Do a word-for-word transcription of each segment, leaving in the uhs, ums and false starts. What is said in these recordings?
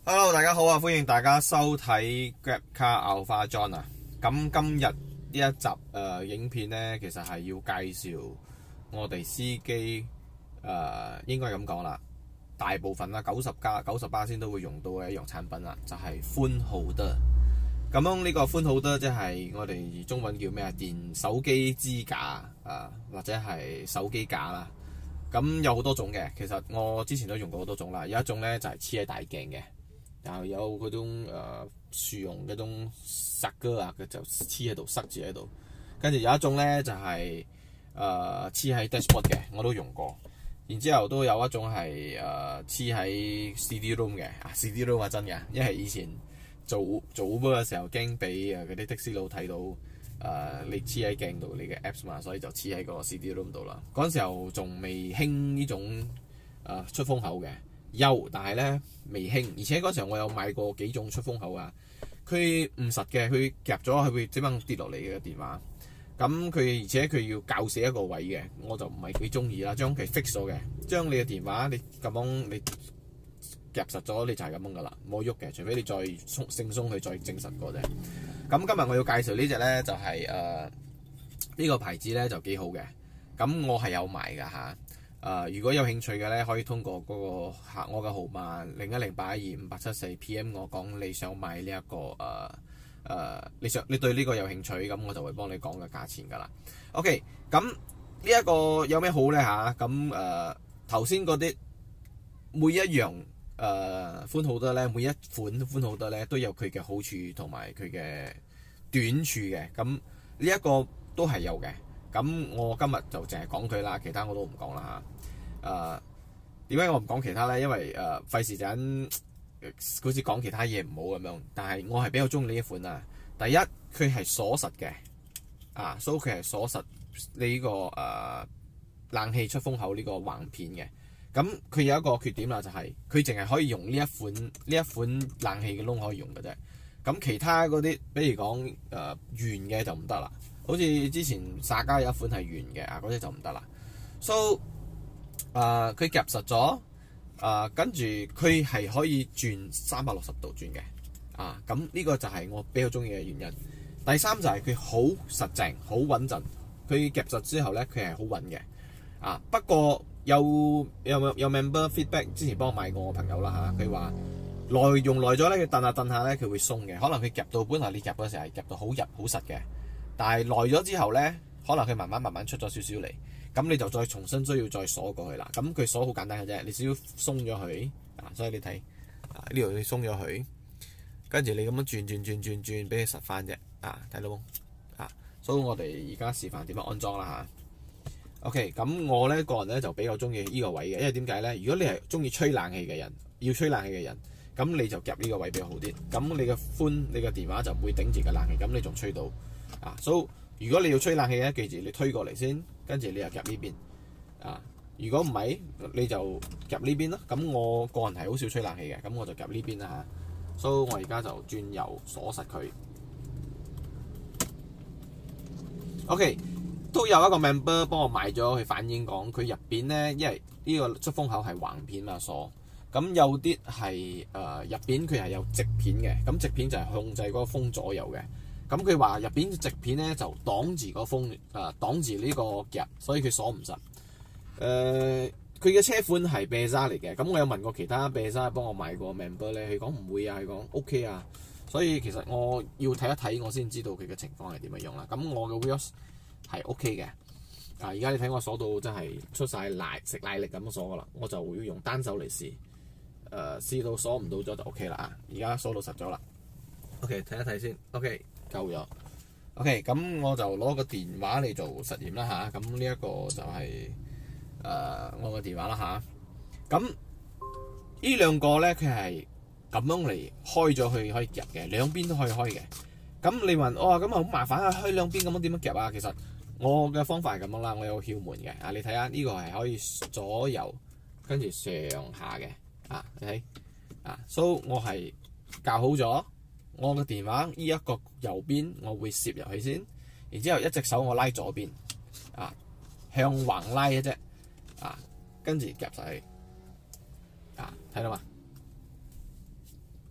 Hello，大家好啊！歡迎大家收睇 Grab Car Alpha John 啊！咁今日呢一集誒、呃、影片呢，其實係要介紹我哋司機誒、呃，應該咁講啦，大部分啦九十加九十巴仙都會用到嘅一樣產品啦，就係寬號得。咁樣呢個寬號得即係我哋中文叫咩啊？電手機支架啊、呃，或者係手機架啦。咁有好多種嘅，其實我之前都用過好多種啦。有一種呢，就係黐喺大鏡嘅。然後有嗰種誒樹絨嗰種塞哥啊，佢就黐喺度塞住喺度。跟住有一種咧就係誒黐喺 dashboard 嘅，我都用過。然之後都有一種係誒黐喺 C D room 嘅，啊 C D room 係真嘅，因為以前做做 Uber 嘅時候驚俾誒嗰啲的士佬睇到誒、呃、你黐喺鏡度你嘅 apps 嘛，所以就黐喺個 C D room 度啦。嗰陣時候仲未興呢種誒、呃、出風口嘅。有，但係咧未興，而且嗰時候我有買過幾種出風口啊。佢唔實嘅，佢夾咗佢會點樣跌落嚟嘅電話。咁佢而且佢要校死一個位嘅，我就唔係幾中意啦。將佢 fix 咗嘅，將你嘅電話你咁樣你夾實咗，你就係咁樣噶啦，冇喐嘅，除非你再鬆鬆鬆佢再證實過啫。咁今日我要介紹呢隻咧就係誒呢個牌子咧就幾好嘅。咁我係有買㗎嚇。誒、呃，如果有興趣嘅咧，可以通過嗰個客我嘅號碼零一零八一二五八七四 P M 我講你想買呢、這、一個誒誒、呃呃，你想你對呢個有興趣，咁我就會幫你講個價錢㗎啦。OK，咁呢一個有咩好咧嚇？咁誒頭先嗰啲每一樣誒寬號得咧，每一款寬號得咧都有佢嘅好處同埋佢嘅短處嘅。咁呢一個都係有嘅。咁我今日就淨係講佢啦，其他我都唔講啦嚇。誒點解我唔講其他咧？因為誒費事陣好似講其他嘢唔好咁樣。但係我係比較中意呢一款啊。第一，佢係鎖實嘅啊，所以佢係鎖實你呢、這個誒、呃、冷氣出風口呢個橫片嘅。咁佢有一個缺點啦，就係佢淨係可以用呢一款呢一款冷氣嘅窿可以用嘅啫。咁其他嗰啲，比如講誒、呃、圓嘅就唔得啦。好似之前薩嘉有一款係圓嘅啊，嗰啲就唔得啦。So 誒、呃，佢夾實咗誒，跟住佢係可以轉三百六十度轉嘅啊。咁呢個就係我比較中意嘅原因。第三就係佢好實淨、好穩陣。佢夾實之後咧，佢係好穩嘅啊。不過有有有 member feedback 之前幫我買過我朋友啦嚇，佢話耐用耐咗咧，佢蹬下蹬下咧，佢會鬆嘅。可能佢夾到本來你夾嗰時係夾到好入好實嘅。但係耐咗之後咧，可能佢慢慢慢慢出咗少少嚟，咁你就再重新需要再鎖過去啦。咁佢鎖好簡單嘅啫，你只要鬆咗佢啊，所以你睇啊呢度你鬆咗佢，跟住你咁樣轉轉轉轉轉俾佢實翻啫啊，睇到冇啊？所以我哋而家示範點樣安裝啦嚇。OK，咁我咧個人咧就比較中意呢個位嘅，因為點解咧？如果你係中意吹冷氣嘅人，要吹冷氣嘅人，咁你就夾呢個位比較好啲。咁你嘅寬，你嘅電話就唔會頂住個冷氣，咁你仲吹到。啊，所以如果你要吹冷氣咧，記住你推過嚟先，跟住你又夾呢邊啊。如果唔係，你就夾呢邊咯。咁我個人係好少吹冷氣嘅，咁我就夾呢邊啦嚇。所以我而家就轉油鎖實佢。OK， 都有一個 member 幫我買咗，佢反映講佢入邊咧，因為呢個出風口係橫片嘛鎖，咁有啲係誒入邊佢係有直片嘅，咁直片就係控制嗰個風左右嘅。咁佢話入邊直片咧就擋住個風，啊擋住呢個夾，所以佢鎖唔實。誒、呃，佢嘅車款係貝沙嚟嘅。咁我有問過其他貝沙幫我買過 member 咧，佢講唔會啊，佢講 OK 啊。所以其實我要睇一睇，我先知道佢嘅情況係點樣樣啦。咁我嘅 wheels 係 OK 嘅。啊，而家你睇我鎖到真係出晒奶食奶力咁樣鎖噶啦，我就會用單手嚟試。誒、呃，試到鎖唔到咗就 OK 啦啊！而家鎖到實咗啦。OK，睇一睇先。OK。夠咗 ，OK，咁我就攞個電話嚟做實驗啦吓，咁呢一個就係、是、誒、呃、我個電話啦吓，咁呢兩個咧佢係咁樣嚟開咗佢可以夾嘅，兩邊都可以開嘅。咁你問哦，咁啊好麻煩啊，開兩邊咁樣點樣夾啊？其實我嘅方法係咁樣啦，我有竅門嘅啊，你睇下呢個係可以左右跟住上下嘅啊，你睇啊，所以我係校好咗。我個電話呢一個右邊，我會攝入去先，然之後一隻手我拉左邊，啊向橫拉嘅啫，啊跟住夾實去，啊睇到嘛？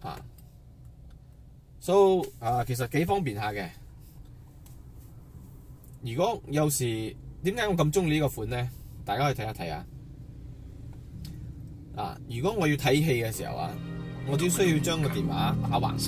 啊。So 啊，其實幾方便下嘅。如果有時點解我咁中意呢個款咧？大家可以睇一睇啊！啊，如果我要睇戲嘅時候啊，我只需要將個電話打橫。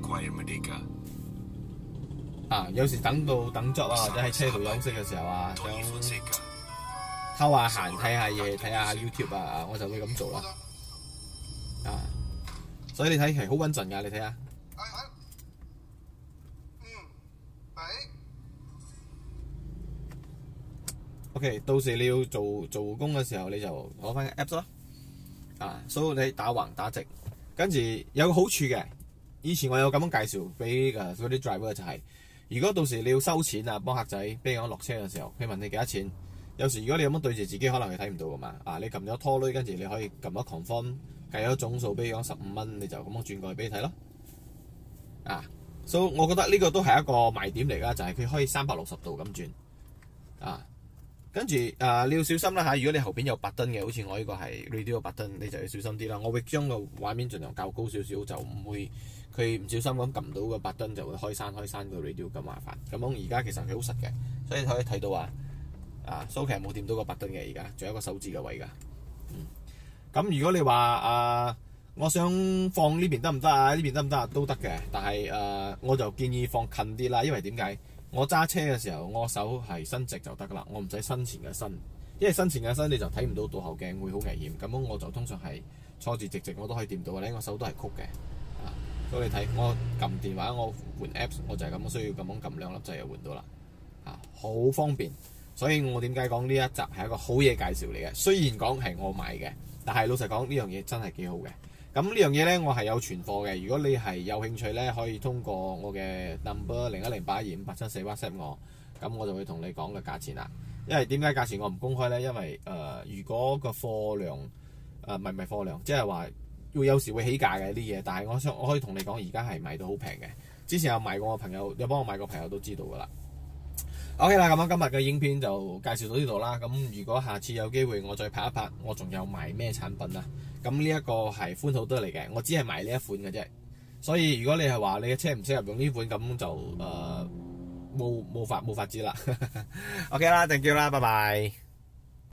啊，有時等到等 job 啊，或者喺車度休息嘅時候啊，想偷下閒睇下嘢，睇下 YouTube 啊，我就會咁做啦。啊，所以你睇係好穩陣㗎，你睇下。OK， 到時你要做做工嘅時候，你就攞翻個 Apps 咯。啊，所以你打橫打直，跟住有個好處嘅。以前我有咁樣介紹俾誒嗰啲 driver 就係，如果到時你要收錢啊，幫客仔，比如講落車嘅時候，佢問你幾多錢，有時如果你咁樣對住自己，可能係睇唔到噶嘛。啊，你撳咗拖累，跟住你可以撳咗 confirm，計咗總數，比如講十五蚊，你就咁樣轉過去俾你睇咯。啊，所以我覺得呢個都係一個賣點嚟㗎，就係佢可以三百六十度咁轉。啊。跟住啊，你要小心啦嚇！如果你後邊有白燈嘅，好似我呢個係 radio 白燈，你就要小心啲啦。我會將個畫面盡量較高少少，就唔會佢唔小心咁撳到個白燈就會開閂開閂個 radio 咁麻煩。咁樣而家其實佢好實嘅，所以可以睇到啊啊，所以其實冇掂到個白燈嘅而家，仲有一個手指嘅位㗎。嗯，咁如果你話啊，我想放呢邊得唔得啊？呢邊得唔得啊？都得嘅，但係誒、啊，我就建議放近啲啦，因為點解？我揸車嘅時候，我手係伸直就得噶啦，我唔使伸前嘅伸，因為伸前嘅伸你就睇唔到倒後鏡，會好危險。咁樣我就通常係坐住直直，我都可以掂到嘅咧。我手都係曲嘅，啊，所以你睇我撳電話，我換 Apps， 我就係咁需要咁樣撳兩粒掣就換到啦，啊，好方便。所以我點解講呢一集係一個好嘢介紹嚟嘅？雖然講係我買嘅，但係老實講呢樣嘢真係幾好嘅。咁呢樣嘢咧，我係有存貨嘅。如果你係有興趣咧，可以通過我嘅 number 零一零八二五八七四 WhatsApp 我，咁我就會同你講個價錢啦。因為點解價錢我唔公開咧？因為誒、呃，如果個貨量誒唔係唔係貨量，即係話會有時會起價嘅啲嘢。但係我想我可以同你講，而家係賣到好平嘅。之前有賣過我朋友，有幫我買過朋友都知道㗎啦。OK 啦，咁樣今日嘅影片就介紹到呢度啦。咁如果下次有機會我再拍一拍，我仲有賣咩產品啊？咁呢一個係寬好多嚟嘅，我只係賣呢一款嘅啫。所以如果你係話你嘅車唔適合用呢款，咁就誒冇冇法冇法子啦。OK 啦，thank you啦，拜拜。